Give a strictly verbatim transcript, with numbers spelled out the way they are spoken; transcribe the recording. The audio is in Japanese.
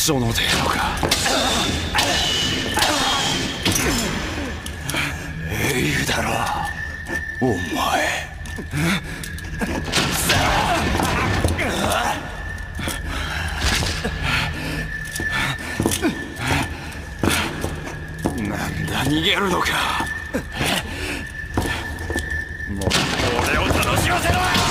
その程度か。英雄だろお前。なんだ逃げるのか。もっと俺を楽しませろ。